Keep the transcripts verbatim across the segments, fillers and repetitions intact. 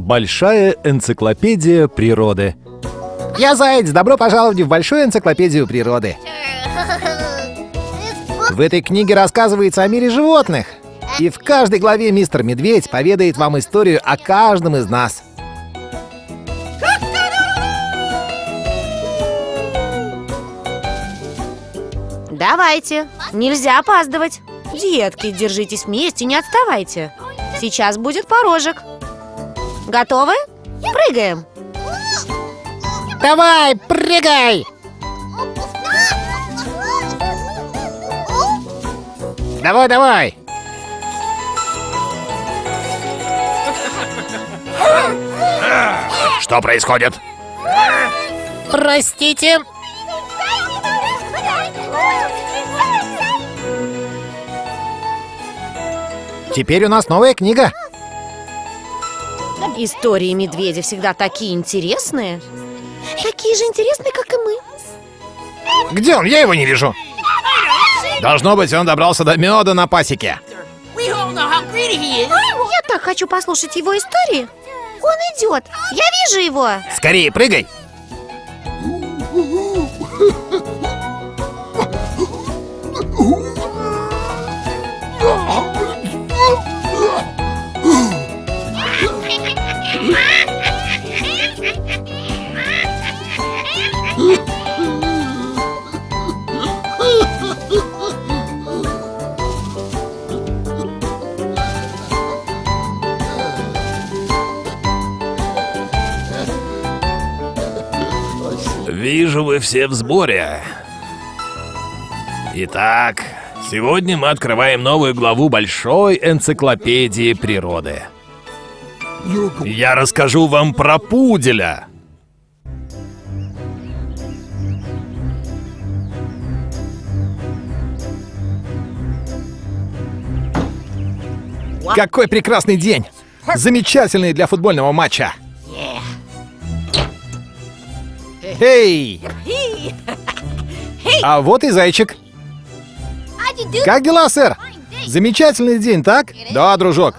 Большая энциклопедия природы. Я Заяц, добро пожаловать в Большую энциклопедию природы. В этой книге рассказывается о мире животных. И в каждой главе мистер Медведь поведает вам историю о каждом из нас. Давайте, нельзя опаздывать. Детки, держитесь вместе, не отставайте. Сейчас будет порожек. Готовы? Прыгаем. Давай, прыгай! Давай, давай! Что происходит? Простите. Теперь у нас новая книга. Истории медведя всегда такие интересные. Такие же интересные, как и мы. Где он? Я его не вижу. Должно быть, он добрался до меда на пасеке. Я так хочу послушать его истории. Он идет. Я вижу его. Скорее прыгай. Вижу, вы все в сборе. Итак, сегодня мы открываем новую главу Большой энциклопедии природы. Я расскажу вам про пуделя. Какой прекрасный день! Замечательный для футбольного матча. Эй! А вот и зайчик. Как дела, сэр? Замечательный день, так? Да, дружок.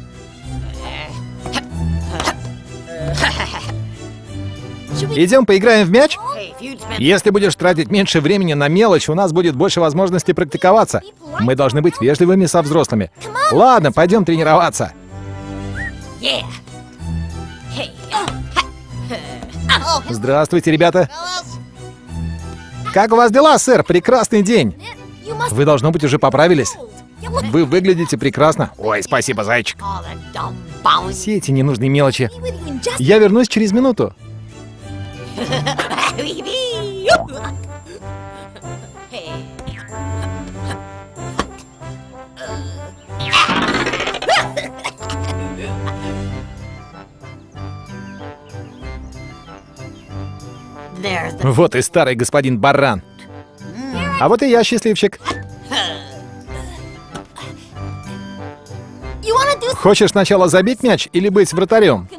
Идем поиграем в мяч? Если будешь тратить меньше времени на мелочь, у нас будет больше возможностей практиковаться. Мы должны быть вежливыми со взрослыми. Ладно, пойдем тренироваться. Здравствуйте, ребята. Как у вас дела, сэр? Прекрасный день. Вы, должно быть, уже поправились. Вы выглядите прекрасно. Ой, спасибо, зайчик. Все эти ненужные мелочи. Я вернусь через минуту. Вот и старый господин баран. А вот и я, счастливчик. Хочешь сначала забить мяч или быть вратарем?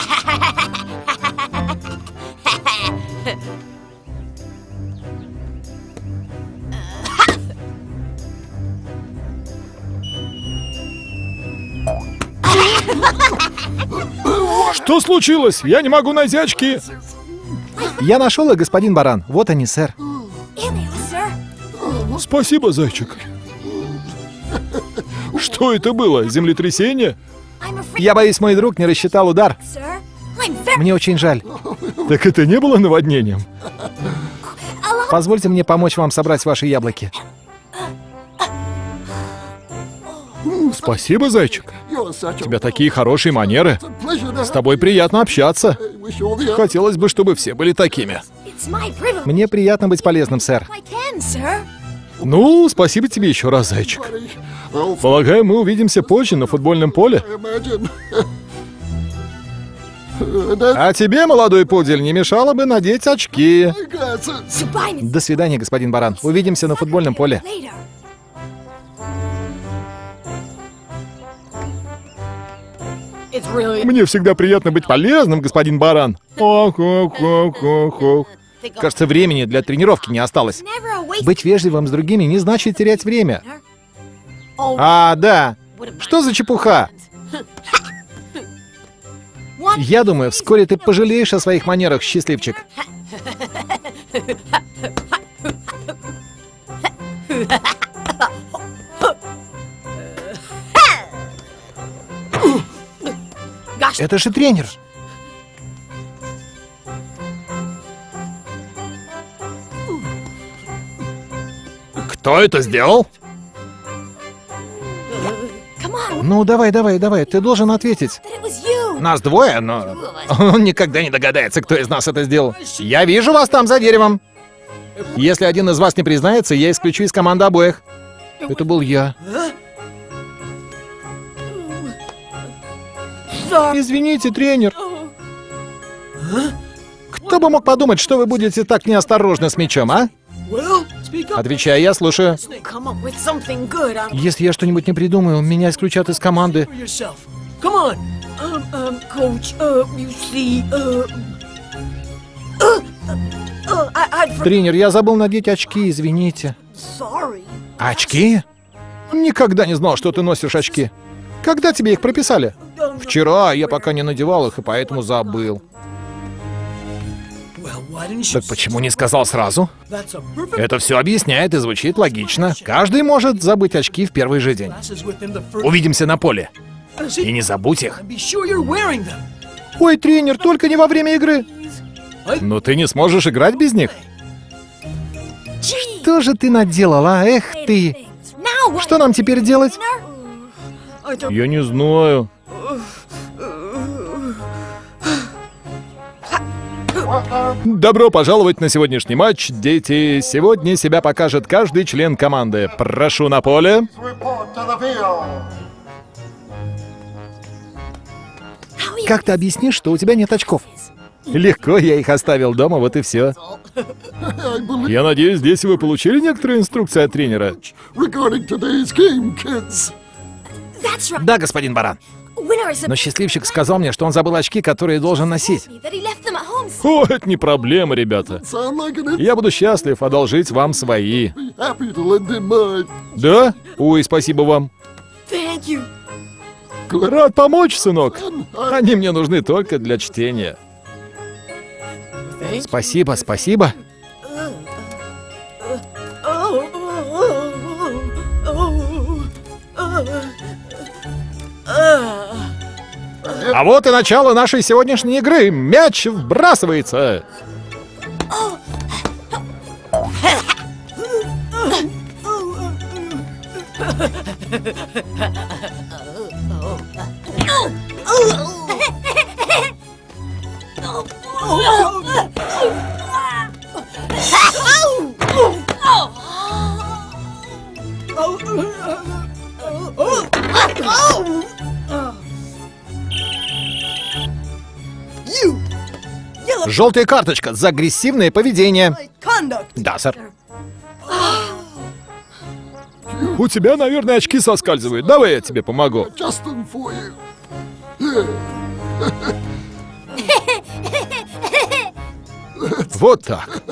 Что случилось? Я не могу найти очки. Я нашел их, господин баран. Вот они, сэр. Спасибо, зайчик. Что это было? Землетрясение? Я боюсь, мой друг не рассчитал удар. Мне очень жаль. Так это не было наводнением? Позвольте мне помочь вам собрать ваши яблоки. Спасибо, зайчик. У тебя такие хорошие манеры. С тобой приятно общаться. Хотелось бы, чтобы все были такими. Мне приятно быть полезным, сэр. Ну, спасибо тебе еще раз, зайчик. Полагаю, мы увидимся позже на футбольном поле. А тебе, молодой пудель, не мешало бы надеть очки. До свидания, господин баран. Увидимся на футбольном поле. Мне всегда приятно быть полезным, господин баран. Ох, ох, ох, ох, ох. Кажется, времени для тренировки не осталось. Быть вежливым с другими не значит терять время. А, да. Что за чепуха? Я думаю, вскоре ты пожалеешь о своих манерах, счастливчик. Это же тренер. Кто это сделал? Ну, давай, давай, давай, ты должен ответить. Нас двое, но он никогда не догадается, кто из нас это сделал. Я вижу вас там за деревом. Если один из вас не признается, я исключу из команды обоих. Это был я. Извините, тренер. Кто бы мог подумать, что вы будете так неосторожны с мячом, а? Отвечай, я слушаю. Если я что-нибудь не придумаю, меня исключат из команды. Тренер, я забыл надеть очки, извините. Очки? Никогда не знал, что ты носишь очки. Когда тебе их прописали? Вчера, я пока не надевал их, и поэтому забыл. Так почему не сказал сразу? Это все объясняет и звучит логично. Каждый может забыть очки в первый же день. Увидимся на поле. И не забудь их. Ой, тренер, только не во время игры. Но ты не сможешь играть без них. Что же ты наделал, а? Эх ты. Что нам теперь делать? Я не знаю. Добро пожаловать на сегодняшний матч, дети. Сегодня себя покажет каждый член команды. Прошу на поле. Как ты объяснишь, что у тебя нет очков? Легко, я их оставил дома, вот и все. Я надеюсь, здесь вы получили некоторые инструкции от тренера. Да, господин Баран. Но счастливчик сказал мне, что он забыл очки, которые должен носить. О, это не проблема, ребята. Я буду счастлив одолжить вам свои. Да? Ой, спасибо вам. Рад помочь, сынок. Они мне нужны только для чтения. Спасибо, спасибо. А вот и начало нашей сегодняшней игры. Мяч вбрасывается. Желтая карточка за агрессивное поведение. Да, сэр. У тебя, наверное, очки соскальзывают. Давай я тебе помогу. Вот так.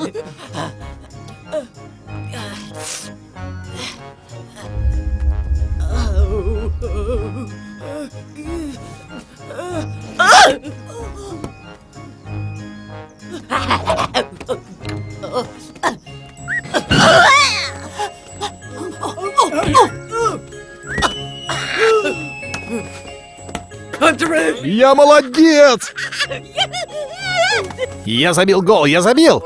Я молодец! Я забил гол, я забил!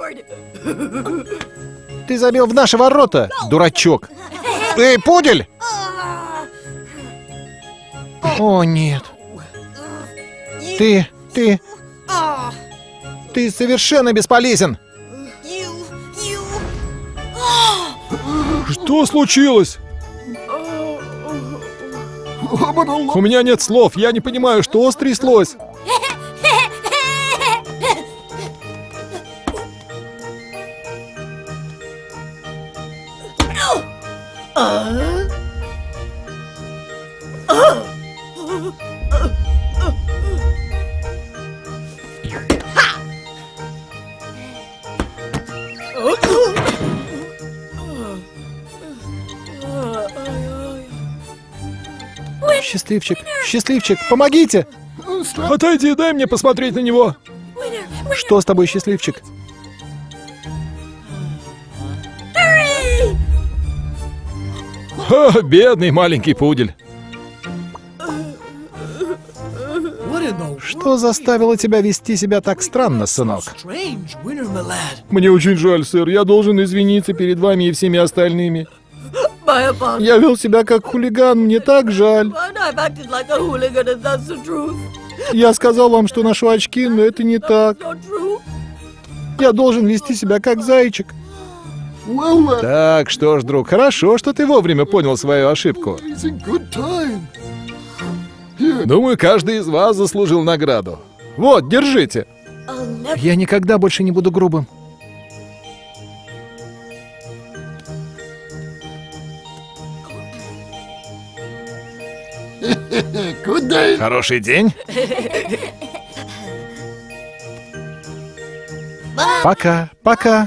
Ты забил в наши ворота, дурачок! Эй, пудель! О, нет. Ты, ты... Ты совершенно бесполезен! Что случилось? У меня нет слов, я не понимаю, что стряслось. Счастливчик, счастливчик, помогите! Отойди, дай мне посмотреть на него. Что с тобой, счастливчик? Ха, бедный маленький пудель. Что заставило тебя вести себя так странно, сынок? Мне очень жаль, сэр. Я должен извиниться перед вами и всеми остальными. Я вел себя как хулиган, мне так жаль. Я сказал вам, что ношу очки, но это не так. Я должен вести себя как зайчик. Так, что ж, друг, хорошо, что ты вовремя понял свою ошибку. Думаю, каждый из вас заслужил награду. Вот, держите. Я никогда больше не буду грубым. Хороший день. Пока, пока.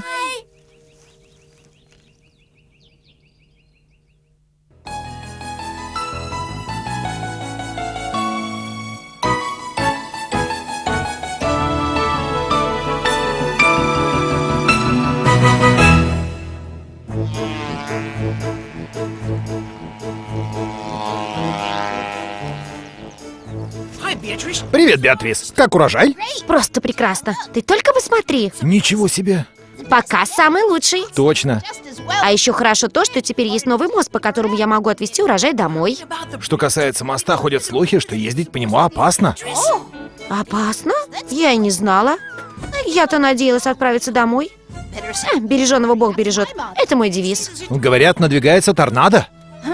Привет, Беатрис. Как урожай? Просто прекрасно. Ты только посмотри. Ничего себе. Пока самый лучший. Точно. А еще хорошо то, что теперь есть новый мост, по которому я могу отвезти урожай домой. Что касается моста, ходят слухи, что ездить по нему опасно. Опасно? Я и не знала. Я-то надеялась отправиться домой. А, береженого Бог бережет. Это мой девиз. Говорят, надвигается торнадо.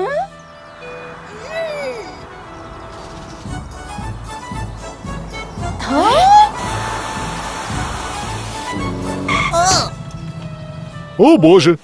О, боже.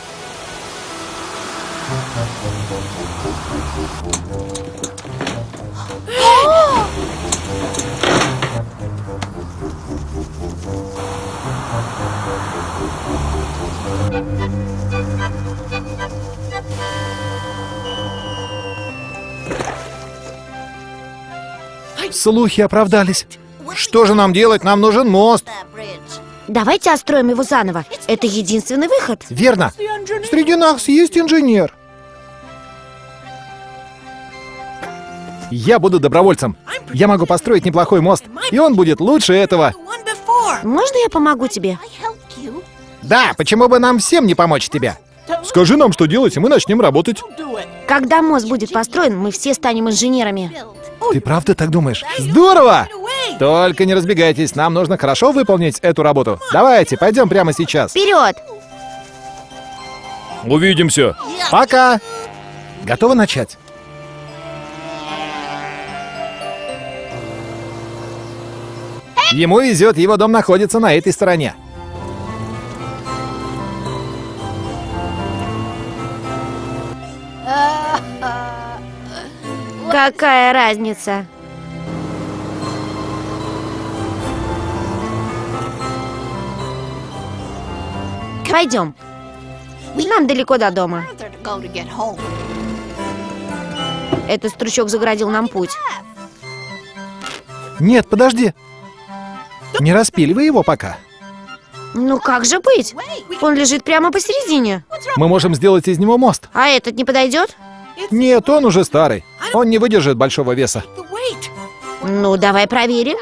Слухи оправдались. Что же нам делать? Нам нужен мост. Давайте отстроим его заново. Это единственный выход. Верно. Среди нас есть инженер. Я буду добровольцем. Я могу построить неплохой мост, и он будет лучше этого. Можно я помогу тебе? Да, почему бы нам всем не помочь тебе? Скажи нам, что делать, и мы начнем работать. Когда мост будет построен, мы все станем инженерами. Ты правда так думаешь? Здорово! Только не разбегайтесь, нам нужно хорошо выполнить эту работу. Давайте, пойдем прямо сейчас. Вперед! Увидимся. Пока! Готовы начать? Ему везет, его дом находится на этой стороне. Какая разница? Пойдем. Нам далеко до дома. Этот стручок загородил нам путь. Нет, подожди. Не распиливай его пока. Ну как же быть? Он лежит прямо посередине. Мы можем сделать из него мост. А этот не подойдет? Нет, он уже старый. Он не выдержит большого веса. Ну, давай проверим.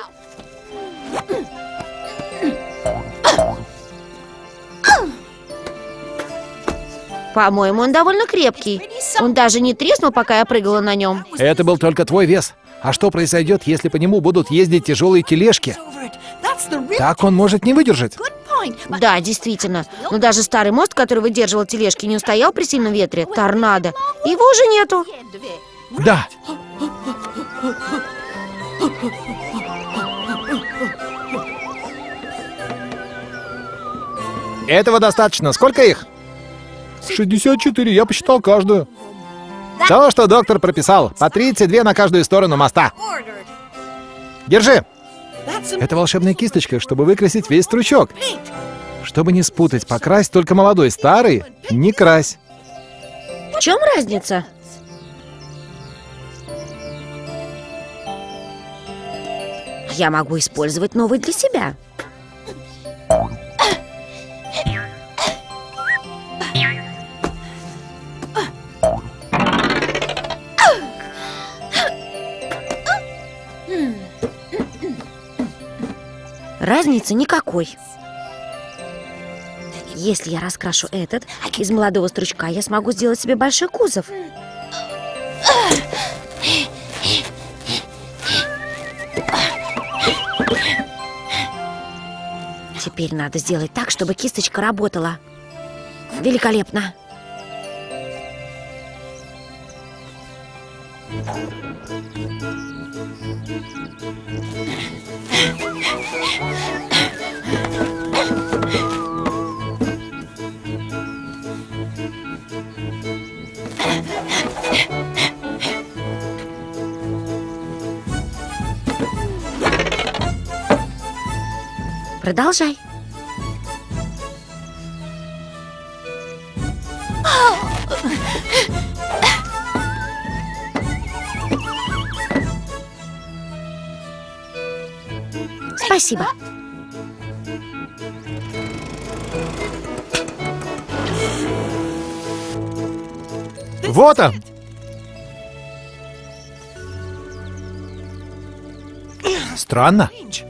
По-моему, он довольно крепкий. Он даже не треснул, пока я прыгала на нем. Это был только твой вес. А что произойдет, если по нему будут ездить тяжелые тележки? Так он может не выдержать. Да, действительно. Но даже старый мост, который выдерживал тележки, не устоял при сильном ветре. Торнадо. Его уже нету. Да. Этого достаточно. Сколько их? шестьдесят четыре, я посчитал каждую. То, что доктор прописал. По тридцать две на каждую сторону моста. Держи. Это волшебная кисточка, чтобы выкрасить весь стручок. Чтобы не спутать, покрась только молодой, старый не крась. В чем разница? Я могу использовать новый для себя. Разницы никакой. Если я раскрашу этот, из молодого стручка я смогу сделать себе большой кузов. Теперь надо сделать так, чтобы кисточка работала. Великолепно. Продолжай. Спасибо. Вот он! Странно.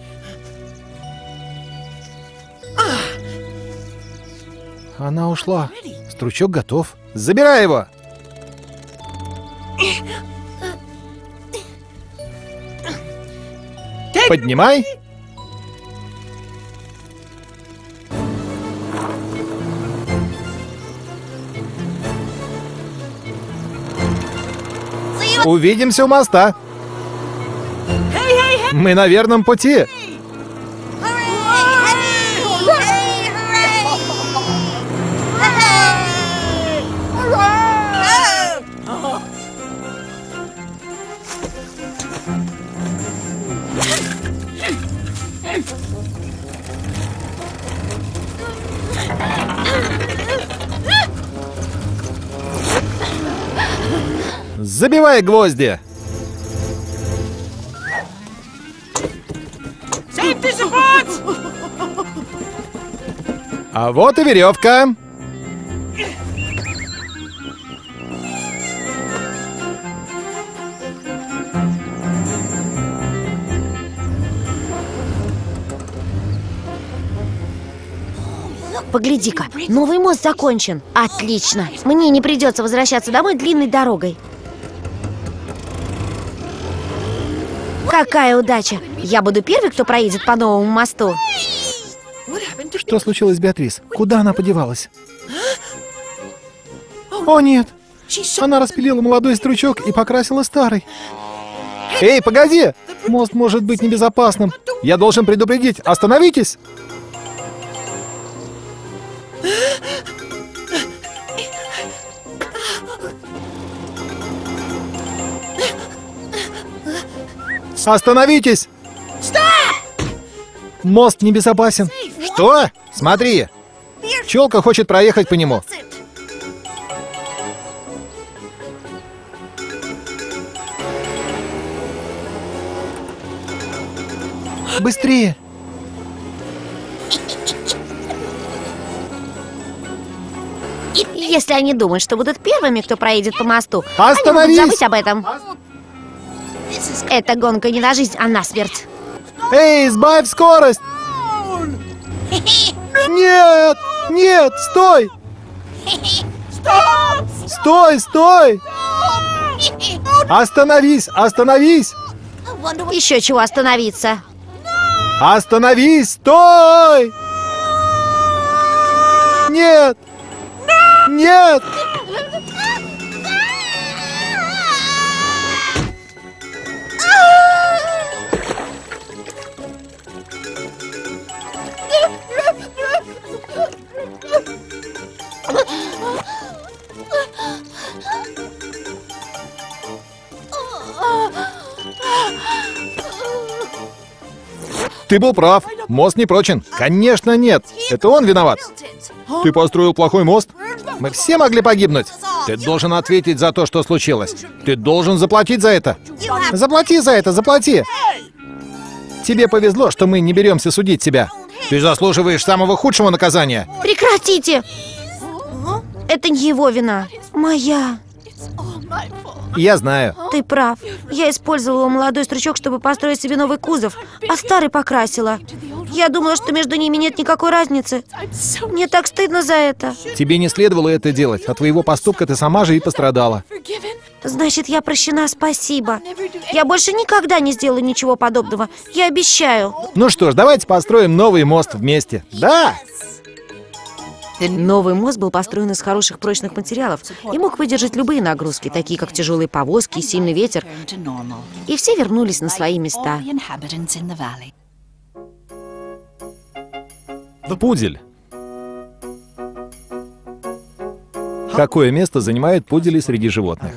Она ушла. Стручок готов. Забирай его! Поднимай! Увидимся у моста. Мы на верном пути. Забивай гвозди. А вот и веревка. Погляди-ка, новый мост закончен. Отлично. Мне не придется возвращаться домой длинной дорогой. Какая удача! Я буду первой, кто проедет по новому мосту. Что случилось с Беатрис? Куда она подевалась? О, нет! Она распилила молодой стручок и покрасила старый. Эй, погоди! Мост может быть небезопасным. Я должен предупредить. Остановитесь! Остановитесь! Мост небезопасен. Что? Смотри! Пчелка хочет проехать по нему. Быстрее! Если они думают, что будут первыми, кто проедет по мосту, Остановись! они будут забыть об этом. Эта гонка не на жизнь, а на смерть. Эй, сбавь скорость! Нет! Нет! Стой! Стой! Стой! Остановись! Остановись! Еще чего остановиться? Остановись! Стой! Нет! Нет! Ты был прав. Мост не прочен. Конечно, нет. Это он виноват. Ты построил плохой мост? Мы все могли погибнуть. Ты должен ответить за то, что случилось. Ты должен заплатить за это. Заплати за это, заплати. Тебе повезло, что мы не беремся судить тебя. Ты заслуживаешь самого худшего наказания. Прекратите! Это не его вина. Моя. Я знаю. Ты прав. Я использовала молодой стручок, чтобы построить себе новый кузов, а старый покрасила. Я думала, что между ними нет никакой разницы. Мне так стыдно за это. Тебе не следовало это делать. От твоего поступка ты сама же и пострадала. Значит, я прощена, спасибо. Я больше никогда не сделаю ничего подобного. Я обещаю. Ну что ж, давайте построим новый мост вместе. Да! Новый мост был построен из хороших прочных материалов и мог выдержать любые нагрузки, такие как тяжелые повозки и сильный ветер. И все вернулись на свои места. Пудель. Какое место занимают пудели среди животных?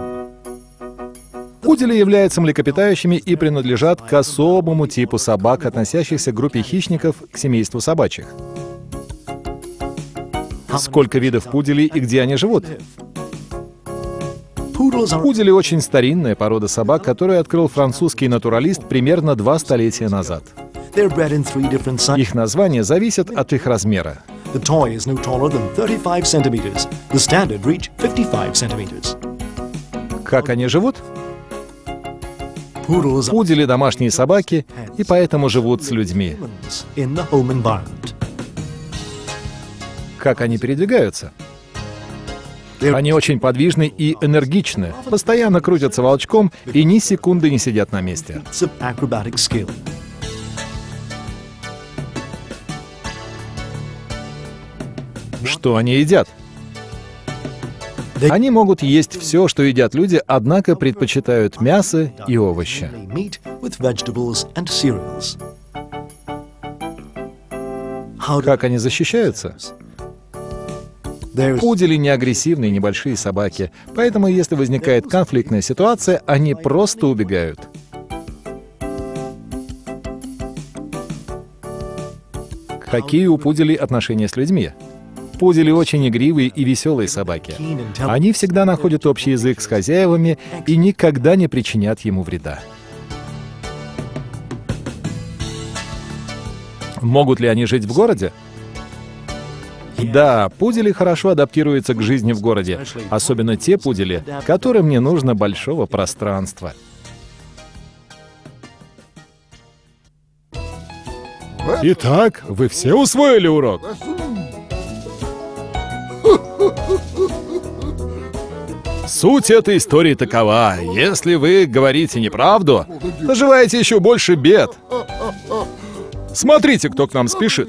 Пудели являются млекопитающими и принадлежат к особому типу собак, относящихся к группе хищников, к семейству собачьих. Сколько видов пуделей и где они живут? Пудели — очень старинная порода собак, которую открыл французский натуралист примерно два столетия назад. Их название зависит от их размера. Как они живут? Пудели — домашние собаки, и поэтому живут с людьми. Как они передвигаются? Они очень подвижны и энергичны, постоянно крутятся волчком и ни секунды не сидят на месте. Что они едят? Они могут есть все, что едят люди, однако предпочитают мясо и овощи. Как они защищаются? Пудели не агрессивные небольшие собаки, поэтому если возникает конфликтная ситуация, они просто убегают. Какие у пуделей отношения с людьми? Пудели очень игривые и веселые собаки. Они всегда находят общий язык с хозяевами и никогда не причинят ему вреда. Могут ли они жить в городе? Да, пудели хорошо адаптируются к жизни в городе, особенно те пудели, которым не нужно большого пространства. Итак, вы все усвоили урок? Суть этой истории такова: если вы говорите неправду, наживаете еще больше бед. Смотрите, кто к нам спешит.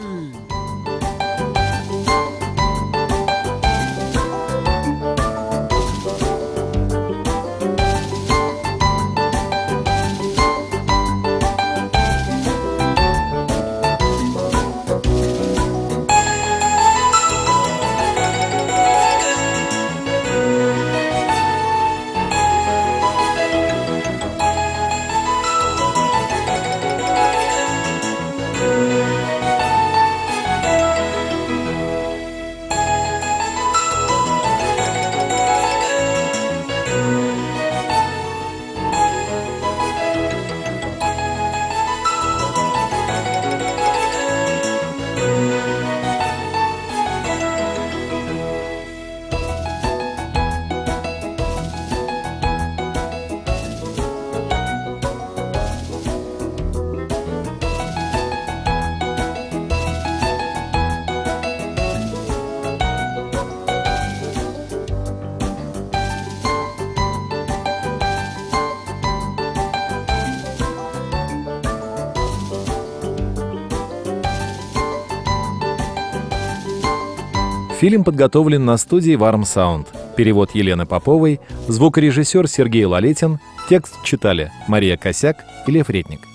Фильм подготовлен на студии Warm Sound. Перевод Елены Поповой, звукорежиссер Сергей Лалетин, текст читали Мария Косяк и Лев Редник.